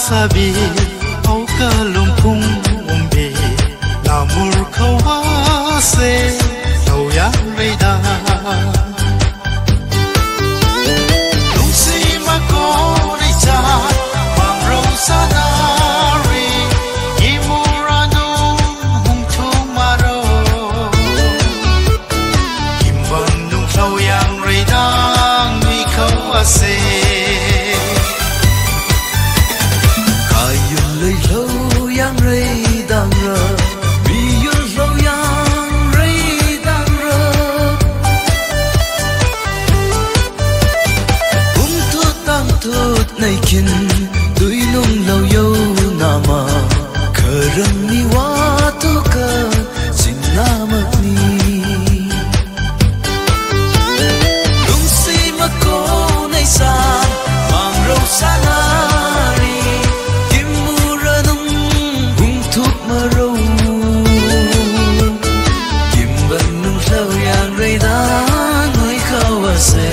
sabi au ka lung phung umbe la mur khawa se tàu ya rei da lung si ma ko nei cha mang ro sa na ri imurano hung thu ma ro kim ban lung tàu yang rei da mi khawa se nay kin tui nung lâu yêu nama kerang ni watu ka sing nama ni lung si mako nay sa mang rau sanari kimura nung hung thuk marau kimban nung lâu yang rei da ngoi khawase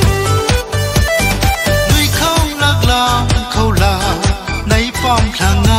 phong khang